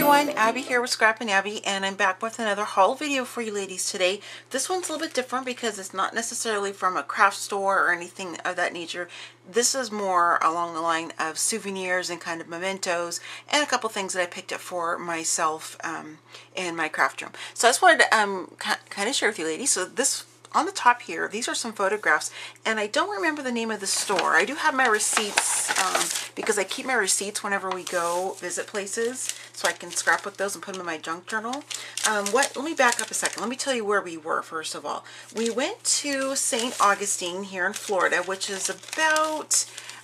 everyone, Abby here with ScrappinAbby, and I'm back with another haul video for you ladies today. This one's a little bit different because it's not necessarily from a craft store or anything of that nature. This is more along the line of souvenirs and kind of mementos and a couple things that I picked up for myself in my craft room. So I just wanted to kind of share with you ladies. So this on the top here, these are some photographs, and I don't remember the name of the store. I do have my receipts because I keep my receipts whenever we go visit places, so I can scrapbook those and put them in my junk journal. Let me back up a second. Let me tell you where we were first of all. We went to St. Augustine here in Florida, which is about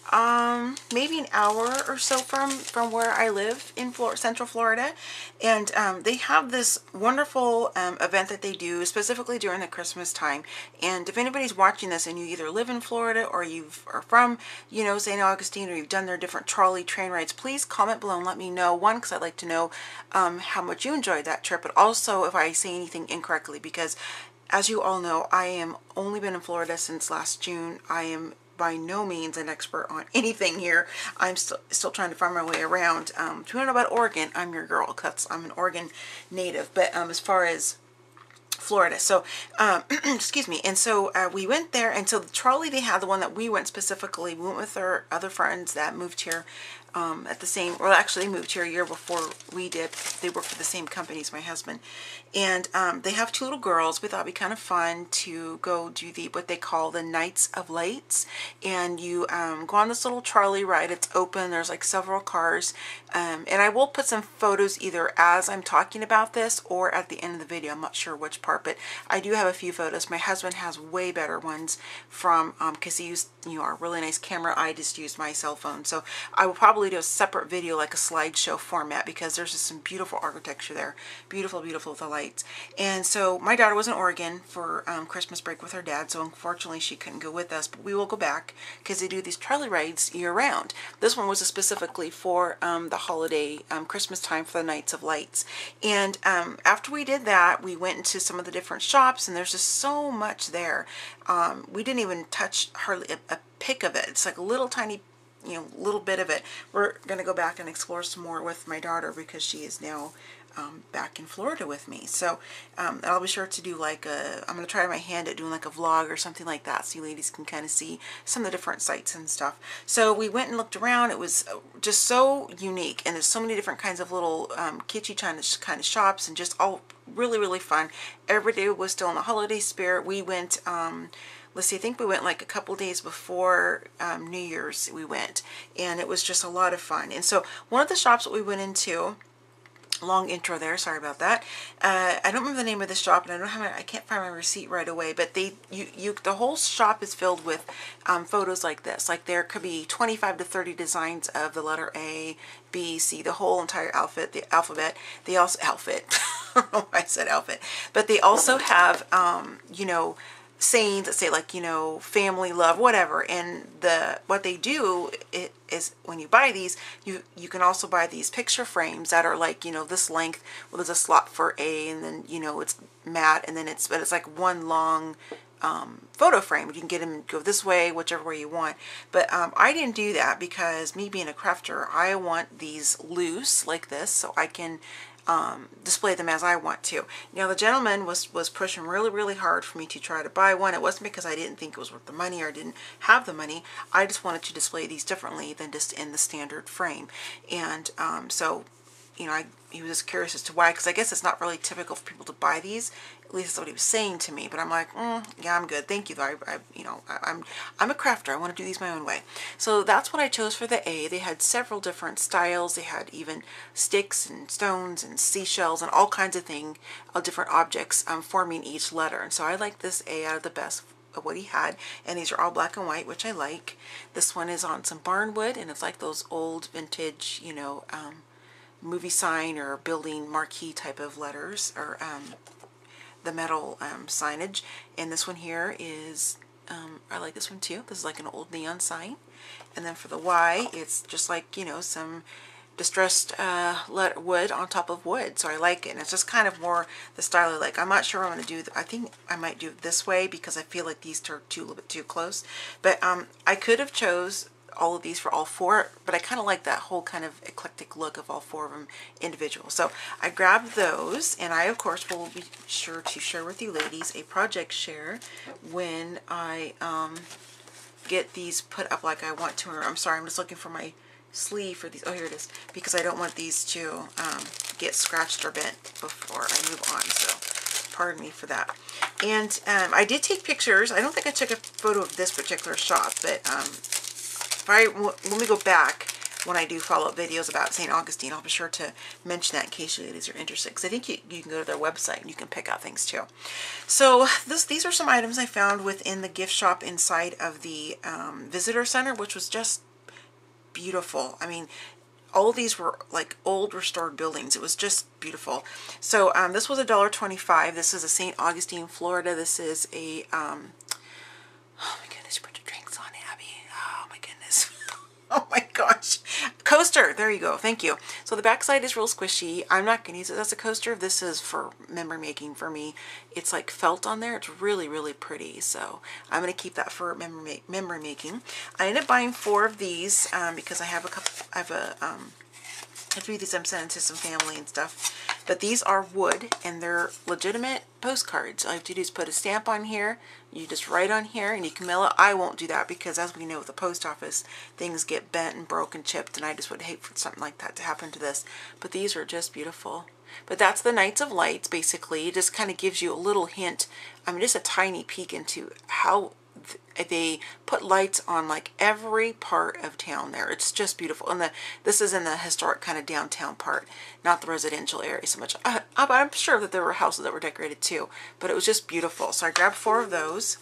maybe an hour or so from where I live in Central Florida, and they have this wonderful event that they do specifically during the Christmas time. And if anybody's watching this and you either live in Florida or you are from, you know, St. Augustine, or you've done their different trolley train rides, please comment below and let me know. One, because I'd like to know how much you enjoyed that trip, but also if I say anything incorrectly, because as you all know, I am only been in Florida since last June. I am by no means an expert on anything here. I'm still trying to find my way around. If you want to know about Oregon, I'm your girl, because I'm an Oregon native. But as far as Florida, so excuse me, and so we went there, and so the trolley they had, the one that we went specifically, we went with our other friends that moved here at the same, well actually they moved here a year before we did. They work for the same company as my husband, and they have two little girls. We thought it'd be kind of fun to go do what they call the Nights of Lights, and you go on this little trolley ride. It's open, there's like several cars, and I will put some photos either as I'm talking about this or at the end of the video. I'm not sure which part, but I do have a few photos. My husband has way better ones from because he used, you know, a really nice camera. I just used my cell phone, so I will probably do a separate video, like a slideshow format, because there's just some beautiful architecture there. Beautiful, beautiful with the lights. And so my daughter was in Oregon for Christmas break with her dad, so unfortunately she couldn't go with us, but we will go back because they do these trolley rides year round. This one was specifically for the holiday Christmas time, for the Nights of Lights. And after we did that, we went into some of the different shops, and there's just so much there. We didn't even touch hardly a pick of it. It's like a little tiny, you know, little bit of it. We're going to go back and explore some more with my daughter because she is now back in Florida with me. So I'll be sure to do like I'm going to try my hand at doing like a vlog or something like that, so you ladies can kind of see some of the different sites and stuff. So we went and looked around. It was just so unique, and there's so many different kinds of little kitschy kind of shops, and just all really, really fun. Every day was still in the holiday spirit. We went let's see, I think we went like a couple days before New Year's we went, and it was just a lot of fun. And so one of the shops that we went into, long intro there, sorry about that. I don't remember the name of the shop, and I can't find my receipt right away, but the whole shop is filled with photos like this. Like there could be 25 to 30 designs of the letter A, B, C, the whole entire the alphabet. They also, I don't know why I said outfit, but they also have, you know, sayings that say, like, you know, family, love, whatever. And what they do is when you buy these, you can also buy these picture frames that are like, you know, this length. Well, there's a slot for A, and then, you know, it's matte, and then but it's like one long photo frame. You can get them go this way, whichever way you want. But I didn't do that because, me being a crafter, I want these loose like this so I can display them as I want to. Now the gentleman was pushing really, really hard for me to try to buy one. It wasn't because I didn't think it was worth the money or didn't have the money. I just wanted to display these differently than just in the standard frame. And so, you know, he was just curious as to why, because I guess it's not really typical for people to buy these. At least that's what he was saying to me. But I'm like, yeah, I'm good, thank you. I'm a crafter. I want to do these my own way. So that's what I chose for the A. They had several different styles. They had even sticks and stones and seashells and all kinds of things, different objects forming each letter. And so I like this A out of the best of what he had, and these are all black and white, which I like. This one is on some barnwood, and it's like those old vintage, you know, movie sign or building marquee type of letters, or the metal signage. And this one here is I like this one too. This is like an old neon sign. And then for the Y, it's just like, you know, some distressed wood on top of wood. So I like it, and it's just kind of more the style I like. I'm not sure what I'm going to do. I think I might do it this way because I feel like these are a little bit too close. But I could have chose all of these for all four, but I kind of like that whole kind of eclectic look of all four of them individual. So I grabbed those, and I of course will be sure to share with you ladies a project share when I get these put up like I want to. Or I'm sorry, I'm just looking for my sleeve for these. Oh, here it is, because I don't want these to get scratched or bent before I move on. So pardon me for that. And I did take pictures. I don't think I took a photo of this particular shop, but let me go back when I do follow-up videos about St. Augustine. I'll be sure to mention that in case you ladies are interested, because I think you can go to their website and you can pick out things too. So these are some items I found within the gift shop inside of the visitor center, which was just beautiful. I mean, all of these were like old restored buildings. It was just beautiful. So this was $1.25. This is a St. Augustine, Florida. This is a, oh my goodness, put your drinks on, Abby. Oh my goodness. Oh my gosh. Coaster. There you go. Thank you. So the backside is real squishy. I'm not going to use it as a coaster. This is for memory making for me. It's like felt on there. It's really, really pretty. So I'm going to keep that for memory making. I ended up buying 4 of these because I have a couple, I have 3 of these I'm sending to some family and stuff. But these are wood, and they're legitimate postcards. All you have to do is put a stamp on here. You just write on here, and you can mail it. I won't do that because, as we know, with the post office, things get bent and broken, chipped, and I just would hate for something like that to happen to this. But these are just beautiful. But that's the Nights of Lights, basically. It just kind of gives you a little hint. I mean, just a tiny peek into how they put lights on like every part of town there. It's just beautiful. And this is in the historic kind of downtown part, not the residential area so much. But I'm sure that there were houses that were decorated too, but it was just beautiful. So I grabbed 4 of those.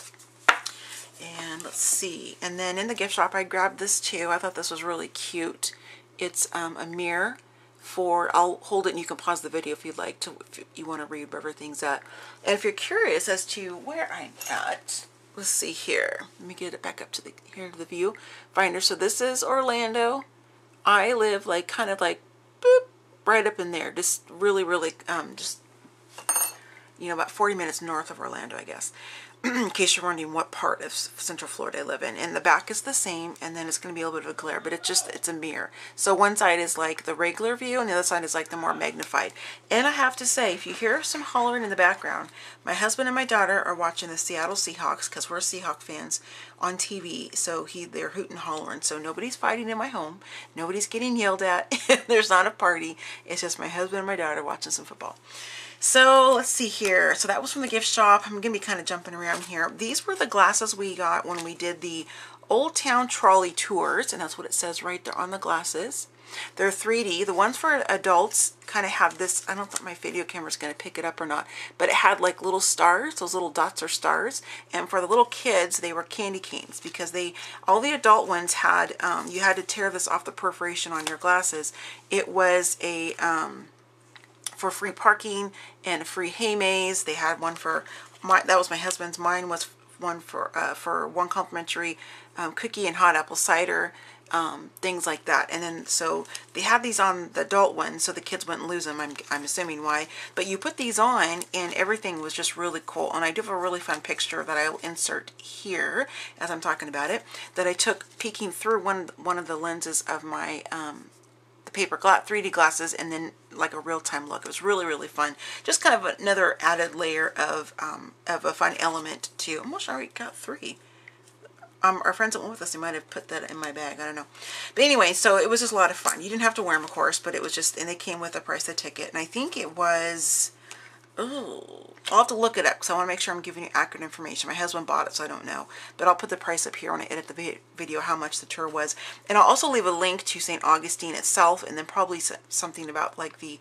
And let's see. And then in the gift shop, I grabbed this too. I thought this was really cute. It's a mirror for, I'll hold it and you can pause the video if you'd like to, if you want to read where everything's at. And if you're curious as to where I'm at, let's see here. Let me get it back up to the view finder. So this is Orlando. I live like kind of like boop, right up in there. Just really, really just, you know, about 40 minutes north of Orlando, I guess. In case you're wondering what part of Central Florida I live in. And the back is the same, and then it's going to be a little bit of a glare, but it's a mirror. So one side is like the regular view, and the other side is like the more magnified. And I have to say, if you hear some hollering in the background, my husband and my daughter are watching the Seattle Seahawks, because we're Seahawk fans, on TV. So they're hooting and hollering. So nobody's fighting in my home. Nobody's getting yelled at. There's not a party. It's just my husband and my daughter watching some football. So let's see here. So that was from the gift shop. I'm going to be kind of jumping around here. These were the glasses we got when we did the Old Town Trolley tours, and that's what it says right there on the glasses. They're 3D. The ones for adults kind of have this, I don't think my video camera is going to pick it up or not, but it had like little stars. Those little dots are stars. And for the little kids, they were candy canes, because all the adult ones had, you had to tear this off the perforation on your glasses. It was a, for free parking and a free hay maze. They had one for that was my husband's. Mine was one for one complimentary cookie and hot apple cider, things like that. And then so they had these on the adult one so the kids wouldn't lose them. I'm assuming why. But you put these on and everything was just really cool. And I do have a really fun picture that I'll insert here as I'm talking about it, that I took peeking through one of the lenses of my the paper 3D glasses, and then like a real-time look. It was really, really fun. Just kind of another added layer of a fun element too. I'm almost already got 3. Our friends that went with us, they might have put that in my bag. I don't know. But anyway, so it was just a lot of fun. You didn't have to wear them, of course, but it was just, and they came with the price of the ticket. And I think it was, oh, I'll have to look it up because I want to make sure I'm giving you accurate information. My husband bought it, so I don't know. But I'll put the price up here when I edit the video, how much the tour was. And I'll also leave a link to St. Augustine itself, and then probably something about like the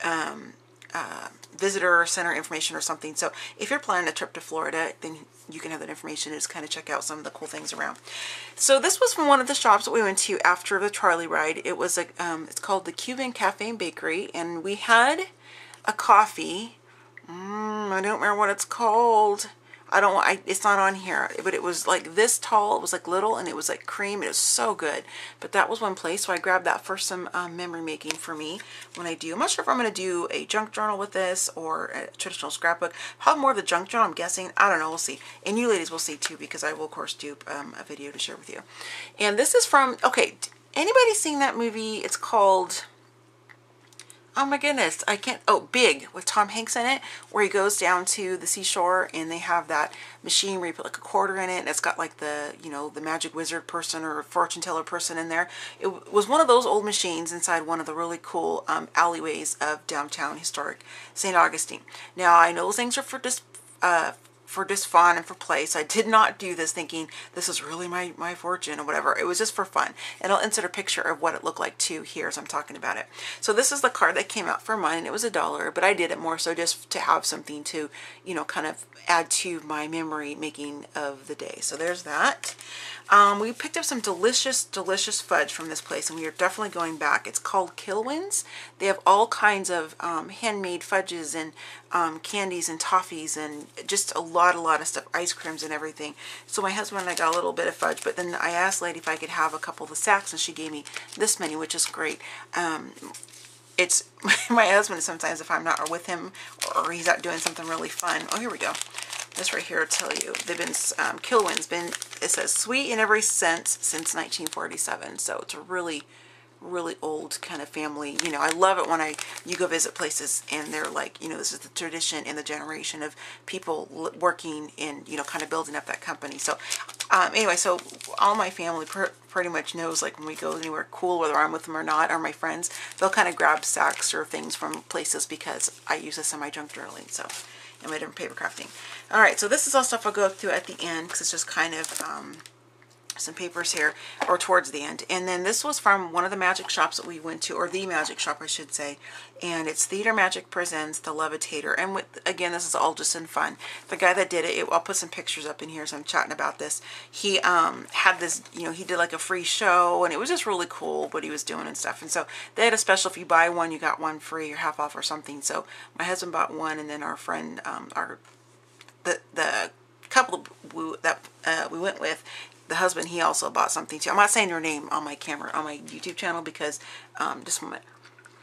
visitor center information or something. So if you're planning a trip to Florida, then you can have that information and just kind of check out some of the cool things around. So this was from one of the shops that we went to after the trolley ride. It was it's called the Cuban Cafe and Bakery, and we had a coffee. I don't remember what it's called. it's not on here, but it was like this tall. It was like little, and it was like cream. It was so good. But that was one place, so I grabbed that for some memory making for me when I do. I'm not sure if I'm going to do a junk journal with this or a traditional scrapbook. Probably more of the junk journal, I'm guessing. I don't know. We'll see. And you ladies will see too, because I will, of course, do a video to share with you. And this is from, okay, anybody seen that movie? It's called... Oh my goodness, I can't, oh, Big, with Tom Hanks in it, where he goes down to the seashore and they have that machine where you put like a quarter in it and it's got like the, you know, the magic wizard person or fortune teller person in there. It was one of those old machines inside one of the really cool alleyways of downtown historic St. Augustine. Now, I know those things are for just fun and for play. So I did not do this thinking this is really my fortune or whatever. It was just for fun. And I'll insert a picture of what it looked like too here as I'm talking about it. So this is the card that came out for mine, and it was $1, but I did it more so just to have something to, you know, kind of add to my memory making of the day. So there's that. We picked up some delicious fudge from this place, and we are definitely going back. It's called Kilwin's. They have all kinds of handmade fudges and candies and toffees and just a lot of stuff, ice creams and everything. So my husband and I got a little bit of fudge, but then I asked Lady if I could have a couple of the sacks, and she gave me this many, which is great. It's my husband sometimes, if I'm not with him or he's out doing something really fun. Oh, here we go. This right here will tell you. They've been, Kilwin's been, it says sweet in every sense since 1947. So it's a really old kind of family. You know, I love it when you go visit places and they're like, you know, this is the tradition and the generation of people working in, you know, kind of building up that company. So anyway, so all my family pretty much knows, like when we go anywhere cool, whether I'm with them or not, or my friends, they'll kind of grab sacks or things from places because I use this in my junk journaling. So, and my different paper crafting. All right, so this is all stuff I'll go through at the end because it's just kind of some papers here, or towards the end. And then this was from one of the magic shops that we went to, or the magic shop I should say, and it's Theater Magic Presents The Levitator. And with, again, this is all just in fun. The guy that did it, I'll put some pictures up in here so I'm chatting about this. He had this, you know, he did like a free show, and it was just really cool what he was doing and stuff. And so they had a special, if you buy one you got one free or half off or something. So my husband bought one, and then our friend, the couple that we went with, the husband, he also bought something too. I'm not saying her name on my camera, on my YouTube channel, because just a moment.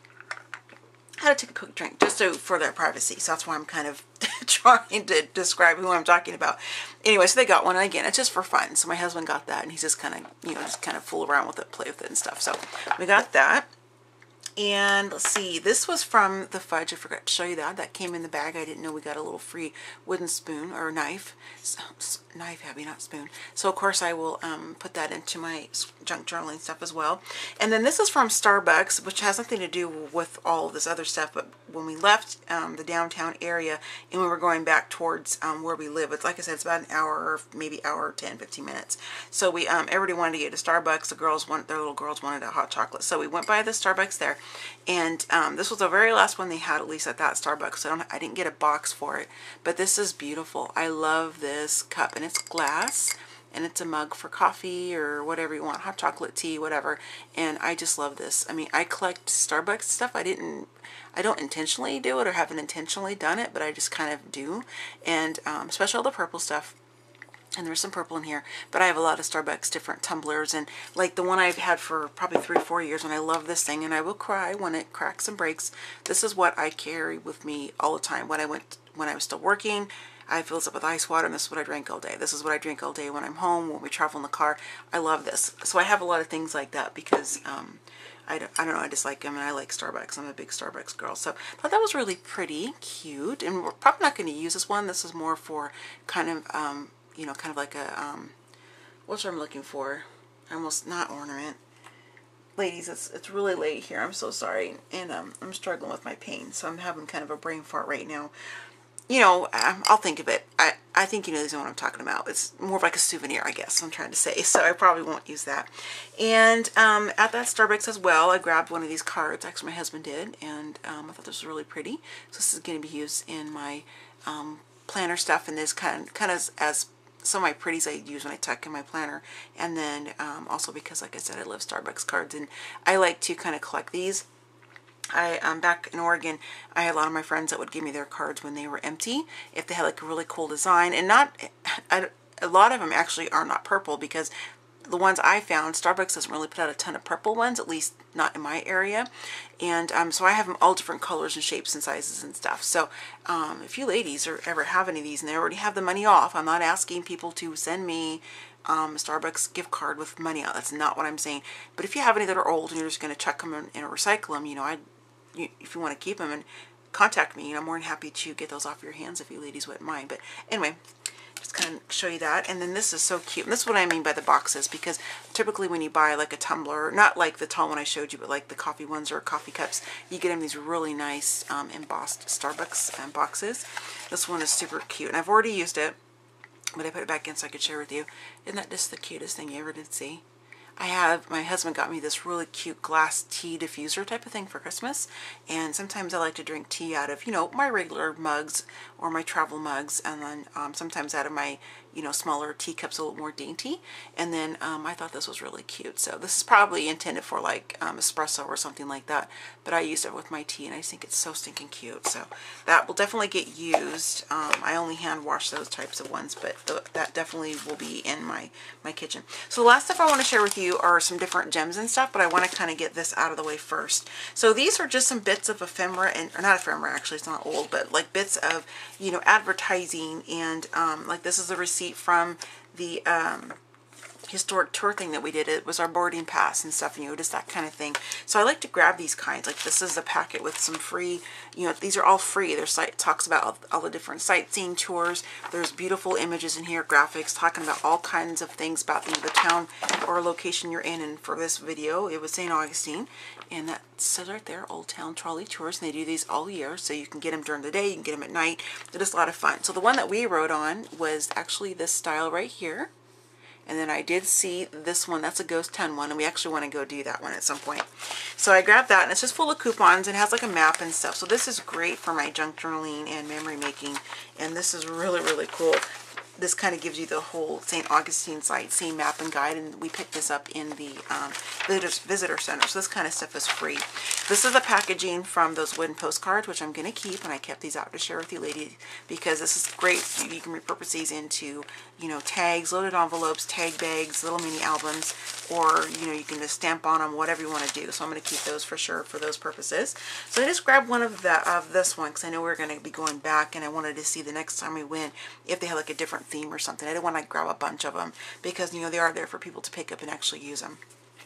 I had to take a quick drink just for their privacy. So that's why I'm kind of trying to describe who I'm talking about. Anyway, so they got one, and again, it's just for fun. So my husband got that, and he's just kind of, you know, just kind of fool around with it, play with it and stuff. So we got that. And let's see, this was from the fudge. I forgot to show you that. That came in the bag. I didn't know we got a little free wooden spoon or knife. Knife, Abby, not spoon. So, of course, I will put that into my junk journaling stuff as well. And then this is from Starbucks, which has nothing to do with all of this other stuff. But when we left the downtown area and we were going back towards where we live, it's like I said, it's about an hour or maybe hour, 10, 15 minutes. So we, everybody wanted to get to Starbucks. The girls their little girls wanted a hot chocolate. So we went by the Starbucks there. And this was the very last one they had, at least at that Starbucks. So I didn't get a box for it, but this is beautiful. I love this cup, and it's glass, and it's a mug for coffee or whatever you want, hot chocolate, tea, whatever. And I just love this. I mean, I collect Starbucks stuff. I don't intentionally do it or haven't intentionally done it, but I just kind of do. And especially all the purple stuff. And there's some purple in here, but I have a lot of Starbucks different tumblers, and like the one I've had for probably 3 or 4 years, and I love this thing, and I will cry when it cracks and breaks. This is what I carry with me all the time. When I was still working, I filled it up with ice water, and this is what I drank all day. This is what I drink all day when I'm home, when we travel in the car. I love this. So I have a lot of things like that because I don't know, I just like them, and I like Starbucks. I'm a big Starbucks girl. So I thought that was really pretty, cute, and we're probably not going to use this one. This is more for kind of, you know, kind of like a, what's what I'm looking for? Almost not ornament. Ladies, it's really late here. I'm so sorry. And I'm struggling with my pain. So I'm having kind of a brain fart right now. You know, I'll think of it. I think you know what I'm talking about. It's more of like a souvenir, I guess I'm trying to say. So I probably won't use that. And at that Starbucks as well, I grabbed one of these cards. Actually, my husband did. And I thought this was really pretty. So this is going to be used in my planner stuff. And this kind of as some of my pretties I use when I tuck in my planner, and then also because, like I said, I love Starbucks cards, and I like to kind of collect these. back in Oregon, I had a lot of my friends that would give me their cards when they were empty, if they had like a really cool design. And a lot of them actually are not purple, because the ones I found, Starbucks doesn't really put out a ton of purple ones, at least not in my area. And so I have them all different colors and shapes and sizes and stuff. So if you ladies ever have any of these and they already have the money off, I'm not asking people to send me a Starbucks gift card with money out. That's not what I'm saying. But if you have any that are old and you're just going to chuck them and recycle them, you know, if you want to keep them, and contact me, I'm more than happy to get those off your hands if you ladies wouldn't mind. But anyway, just kind of show you that. And then this is so cute. And this is what I mean by the boxes, because typically when you buy like a tumbler, not like the tall one I showed you, but like the coffee ones or coffee cups, you get them these really nice embossed Starbucks boxes. This one is super cute, and I've already used it, but I put it back in so I could share with you. Isn't that just the cutest thing you ever did see? My husband got me this really cute glass tea diffuser type of thing for Christmas, and sometimes I like to drink tea out of, you know, my regular mugs or my travel mugs, and then sometimes out of my, you know, smaller teacups, a little more dainty. And then I thought this was really cute. So this is probably intended for like espresso or something like that, but I used it with my tea and I just think it's so stinking cute. So that will definitely get used. I only hand wash those types of ones, but that definitely will be in my kitchen. So the last stuff I want to share with you are some different gems and stuff, but I want to kind of get this out of the way first. So these are just some bits of ephemera, and or not ephemera, actually, it's not old, but like bits of, you know, advertising. And like this is a receipt from the historic tour thing that we did. It was our boarding pass and stuff, and you know, just that kind of thing. So I like to grab these kinds. Like this is a packet with some free, you know, these are all free. Their site talks about all the different sightseeing tours. There's beautiful images in here, graphics talking about all kinds of things about the town or location you're in. And for this video, it was St. Augustine, and that says right there, Old Town Trolley Tours. And they do these all year, so you can get them during the day, you can get them at night. They're just a lot of fun. So the one that we rode on was actually this style right here. And then I did see this one, that's a Ghost Town one, and we actually want to go do that one at some point. So I grabbed that, and it's just full of coupons, and it has like a map and stuff. So this is great for my junk journaling and memory making, and this is really, really cool. This kind of gives you the whole St. Augustine sightseeing map and guide, and we picked this up in the visitor center. So this kind of stuff is free. This is the packaging from those wooden postcards, which I'm going to keep, and I kept these out to share with you ladies because this is great. You can repurpose these into, you know, tags, loaded envelopes, tag bags, little mini albums, or, you know, you can just stamp on them, whatever you want to do. So I'm going to keep those for sure for those purposes. So I just grabbed one of this one because I know we're going to be going back, and I wanted to see the next time we went if they had like a different theme or something. I didn't want to grab a bunch of them because, you know, they are there for people to pick up and actually use them.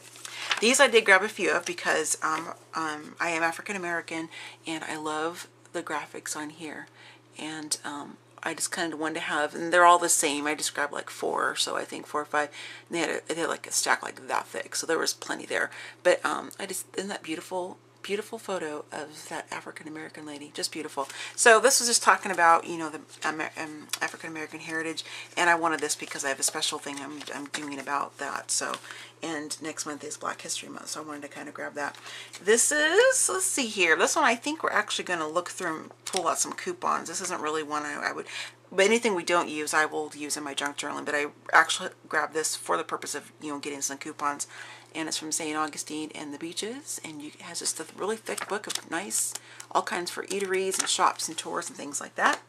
These I did grab a few of because I am African American and I love the graphics on here, and I just kind of wanted to have, and they're all the same. I just grabbed like 4 or so, I think 4 or 5. And they had like a stack like that thick, so there was plenty there. But isn't that beautiful? Beautiful photo of that African American lady, just beautiful. So this was just talking about, you know, the African American heritage, and I wanted this because I have a special thing I'm doing about that. So, and next month is Black History Month, so I wanted to kind of grab that. This is, let's see here, this one I think we're actually going to look through and pull out some coupons. This isn't really one I would, but anything we don't use I will use in my junk journaling, but I actually grabbed this for the purpose of, you know, getting some coupons. And it's from St. Augustine and the beaches, and it has just a really thick book of nice, all kinds for eateries and shops and tours and things like that.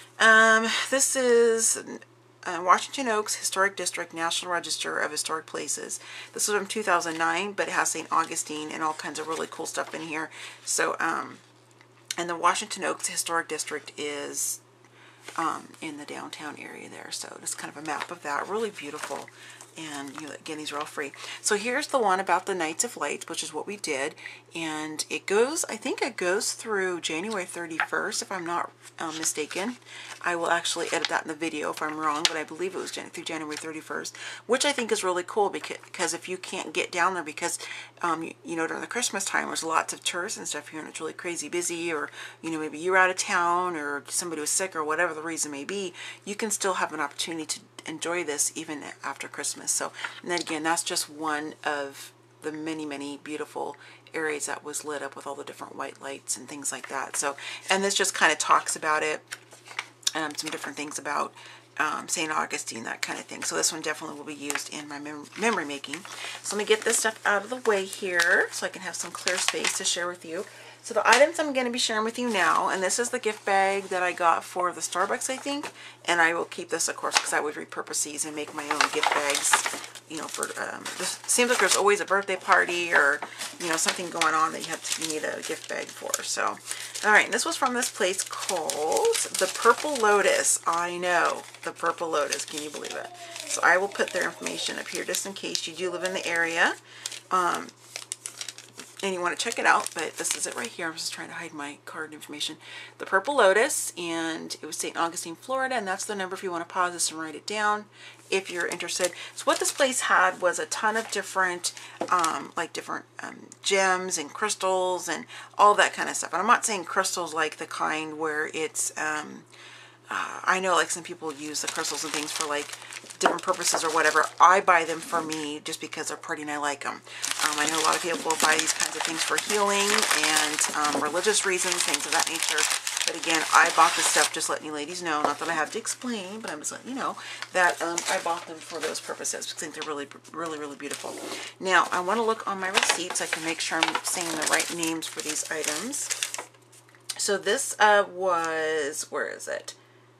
This is Washington Oaks Historic District, National Register of Historic Places. This is from 2009, but it has St. Augustine and all kinds of really cool stuff in here. So, and the Washington Oaks Historic District is in the downtown area there. So just kind of a map of that, really beautiful. And, you know, again, these are all free. So here's the one about the Nights of Lights, which is what we did. And it goes, I think it goes through January 31st, if I'm not mistaken. I will actually edit that in the video if I'm wrong, but I believe it was through January 31st, which I think is really cool because if you can't get down there because, you know, during the Christmas time, there's lots of tourists and stuff here, and it's really crazy busy, or, you know, maybe you're out of town or somebody was sick or whatever the reason may be, you can still have an opportunity to enjoy this even after Christmas. So, and then again, that's just one of the many, many beautiful areas that was lit up with all the different white lights and things like that. So, and this just kind of talks about it, some different things about St. Augustine, that kind of thing. So this one definitely will be used in my memory making. So let me get this stuff out of the way here so I can have some clear space to share with you. So the items I'm going to be sharing with you now, and this is the gift bag that I got for the Starbucks, I think. And I will keep this, of course, because I would repurpose these and make my own gift bags. You know, for this seems like there's always a birthday party or, you know, something going on that you need a gift bag for. So, all right, and this was from this place called the Purple Lotus. I know, the Purple Lotus. Can you believe it? So I will put their information up here just in case you do live in the area. And you want to check it out, but this is it right here. I'm just trying to hide my card information. The Purple Lotus, and it was St. Augustine, Florida, and that's the number if you want to pause this and write it down if you're interested. So what this place had was a ton of different, gems and crystals and all that kind of stuff. And I'm not saying crystals like the kind where it's, I know like some people use the crystals and things for like different purposes or whatever. I buy them for me just because they're pretty and I like them. I know a lot of people will buy these kinds of things for healing and religious reasons, things of that nature. But again, I bought this stuff, just letting you ladies know, not that I have to explain, but I'm just letting you know that I bought them for those purposes because I think they're really, really, really beautiful. Now, I want to look on my receipts so I can make sure I'm saying the right names for these items. So this was, where is it?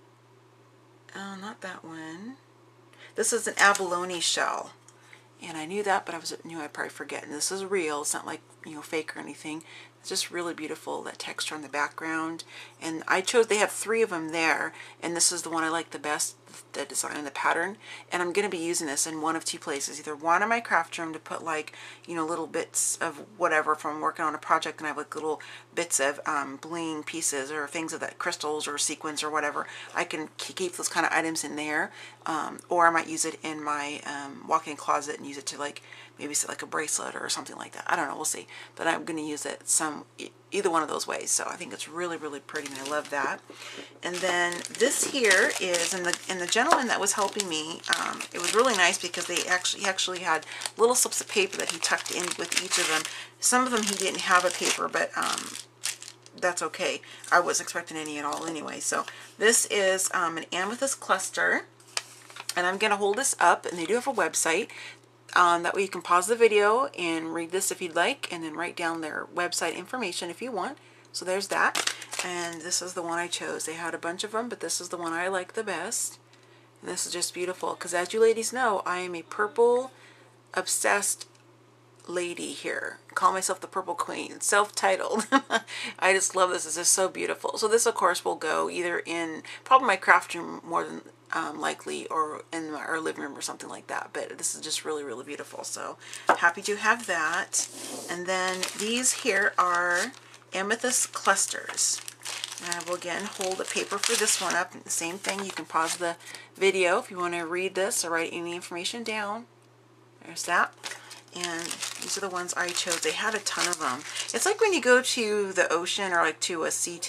Oh, not that one. This is an abalone shell, and I knew that, but I knew I'd probably forget. And this is real. It's not like, you know, fake or anything. It's just really beautiful, that texture on the background. And I chose, they have 3 of them there, and this is the one I like the best, the design and the pattern. And I'm going to be using this in one of 2 places. Either one in my craft room to put like, you know, little bits of whatever from working on a project, and I have like little bits of bling pieces or things of that, crystals or sequins or whatever. I can keep those kind of items in there. Or I might use it in my walk-in closet and use it to like, maybe set like a bracelet or something like that. I don't know, we'll see. But I'm going to use it either one of those ways. So I think it's really, really pretty, and I love that. And then this here is, and the gentleman that was helping me, it was really nice because he actually had little slips of paper that he tucked in with each of them. Some of them he didn't have a paper, but that's okay. I wasn't expecting any at all anyway. So this is an amethyst cluster, and I'm going to hold this up, and they do have a website. That way you can pause the video and read this if you'd like, and then write down their website information if you want. So there's that. And this is the one I chose. They had a bunch of them, but this is the one I like the best. And this is just beautiful because, as you ladies know, I am a purple obsessed lady here. I call myself the Purple Queen, self-titled. I just love this. It's just so beautiful. So this, of course, will go either in probably my craft room more than likely, or in our living room or something like that. But this is just really, really beautiful. So happy to have that. And then these here are amethyst clusters. And I will again hold the paper for this one up. Same thing, you can pause the video if you want to read this or write any information down. There's that. And these are the ones I chose. They had a ton of them. It's like when you go to the ocean or like to a sea,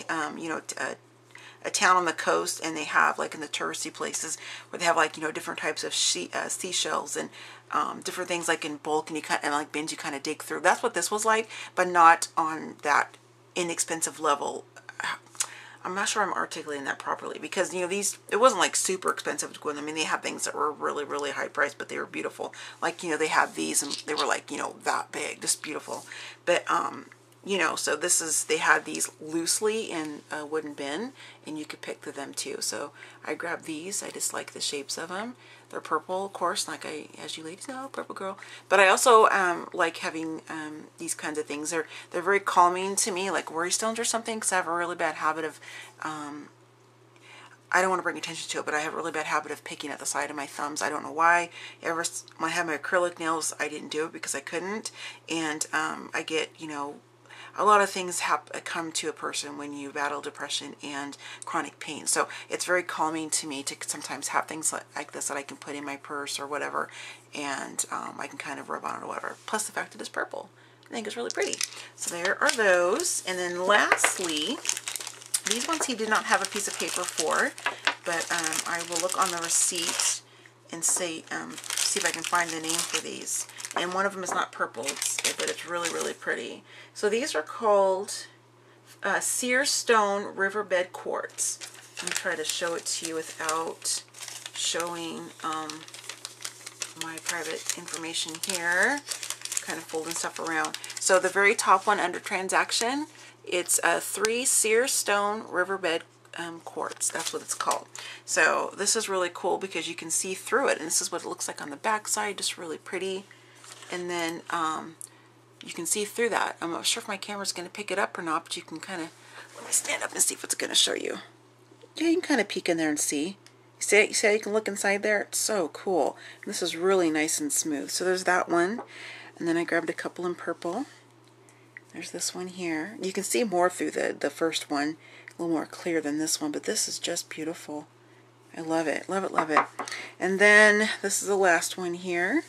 a town on the coast, and they have like in the touristy places where they have like, you know, different types of seashells and different things like in bulk, and like bins you kind of dig through. That's what this was like, but not on that inexpensive level. I'm not sure I'm articulating that properly because, you know, these, it wasn't like super expensive to go in. I mean, they had things that were really, really high priced, but they were beautiful. Like, you know, they had these and they were like, you know, that big, just beautiful. But, you know, so this is, they had these loosely in a wooden bin, and you could pick through them too. So I grabbed these. I just like the shapes of them. They're purple, of course, like as you ladies know, purple girl. But I also like having these kinds of things. They're very calming to me, like worry stones or something, because I have a really bad habit of, I don't want to bring attention to it, but I have a really bad habit of picking at the side of my thumbs. I don't know why. When I had my acrylic nails, I didn't do it because I couldn't. And I get, you know, a lot of things come to a person when you battle depression and chronic pain. So it's very calming to me to sometimes have things like this that I can put in my purse or whatever, and I can kind of rub on it or whatever. Plus the fact that it's purple. I think it's really pretty. So there are those. And then lastly, these ones he did not have a piece of paper for, but I will look on the receipt and see if I can find the name for these. And one of them is not purple, but it's really, really pretty. So these are called Sear Stone Riverbed Quartz. Let me try to show it to you without showing my private information here. Kind of folding stuff around. So the very top one under transaction, It's a 3 sear stone riverbed quartz. That's what it's called. So this is really cool because you can see through it, and this is what it looks like on the back side, just really pretty. And then you can see through that. I'm not sure if my camera's going to pick it up or not, but you can kind of, let me stand up and see if it's going to show you. Yeah, you can kind of peek in there and see. You see how you can look inside there? It's so cool. And this is really nice and smooth. So there's that one. And then I grabbed a couple in purple. There's this one here. You can see more through the first one. A little more clear than this one. But this is just beautiful. I love it. Love it, love it. And then this is the last one here.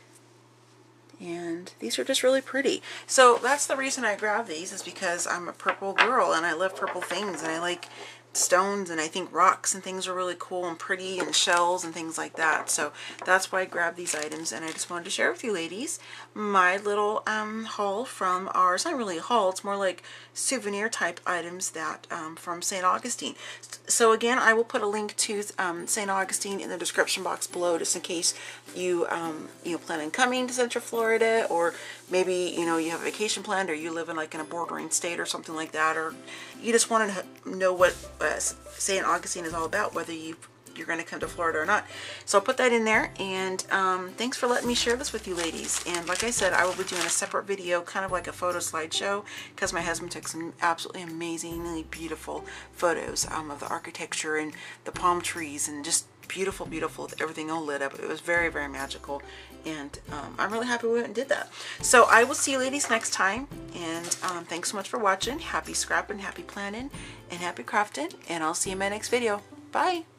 And these are just really pretty. So that's the reason I grabbed these, is because I'm a purple girl and I love purple things, and I like stones, and I think rocks and things are really cool and pretty, and shells and things like that. So that's why I grabbed these items, and I just wanted to share with you ladies my little haul from our, it's not really a haul, it's more like souvenir type items that from St. Augustine. So again, I will put a link to St. Augustine in the description box below, just in case you plan on coming to Central Florida, or maybe you have a vacation planned, or you live in like in a bordering state or something like that, or you just want to know what St. Augustine is all about, whether you're going to come to Florida or not. So I'll put that in there, and thanks for letting me share this with you ladies. And like I said, I will be doing a separate video, kind of like a photo slideshow, because my husband took some absolutely amazingly beautiful photos of the architecture and the palm trees, and just beautiful, beautiful, everything all lit up. It was very, very magical, and I'm really happy we went and did that. So I will see you ladies next time, and thanks so much for watching. Happy scrapping, happy planning, and happy crafting, and I'll see you in my next video. Bye!